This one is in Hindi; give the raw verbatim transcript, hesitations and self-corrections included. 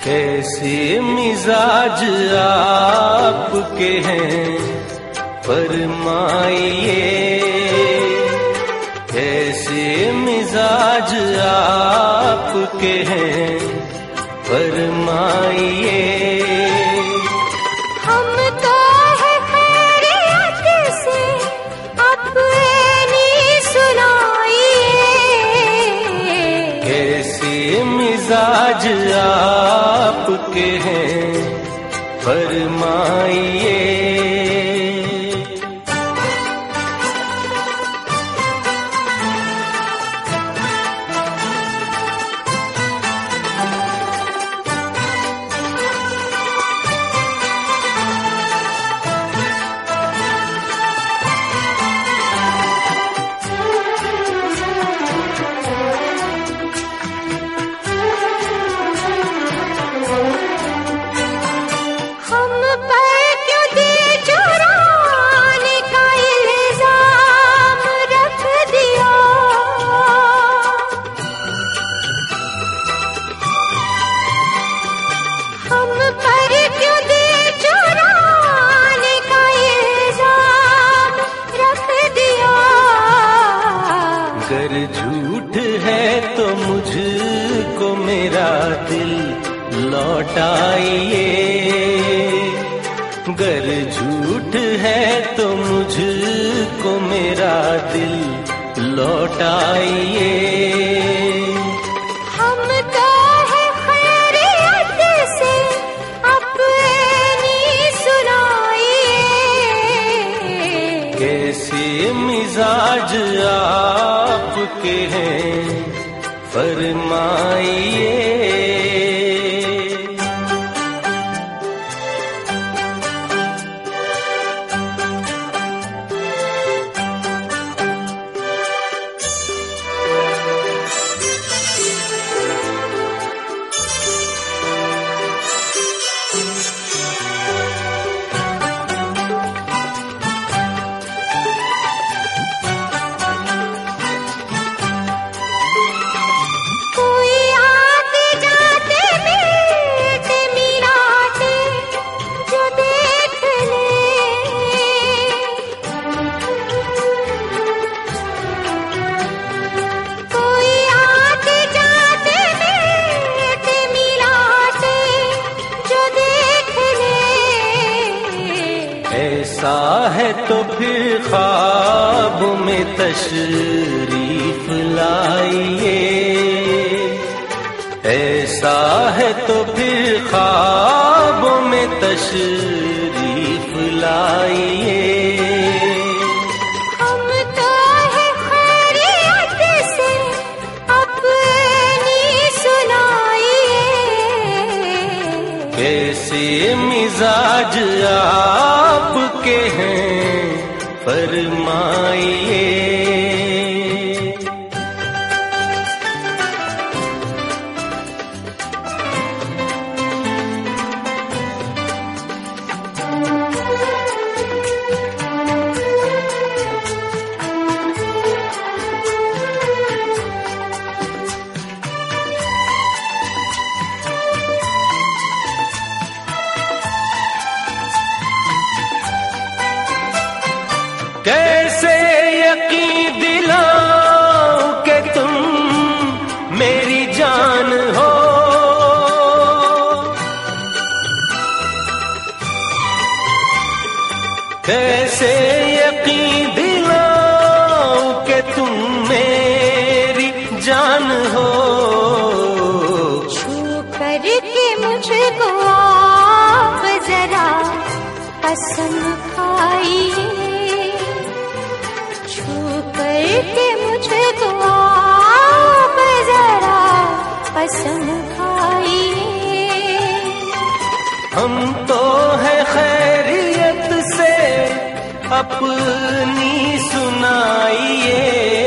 कैसे मिजाज आपके हैं फरमाइए, कैसे मिजाज आपके हैं फरमाइए। हम तो है खैरियत से अपनी सुनाइए, कैसे मिजाज आपके हैं फरमाइए। अगर झूठ है तो मुझको मेरा दिल लौटाइए, अगर झूठ है तो मुझको मेरा दिल लौटाइए। हम तो है खैरियत से अपनी सुनाइए, कैसे मिजाज आपके हैं फरमाइए। ऐसा है तो फिर ख्वाब में तशरीफ लाइए, ऐसा है तो फिर ख्वाब में तशरीफ लाइए। हम तो है खैरियत से अपनी सुनाइए, कैसे मिजाज आपके हैं फरमाइए। कैसे यकीन दिलाऊं कि तुम मेरी जान हो, कैसे यकीन दिलाऊं कि तुम मेरी जान हो। छू करके मुझको आप जरा कसम खाइए, करके मुझको आप जरा कसम खाइए। हम तो है खैरियत से अपनी सुनाइए,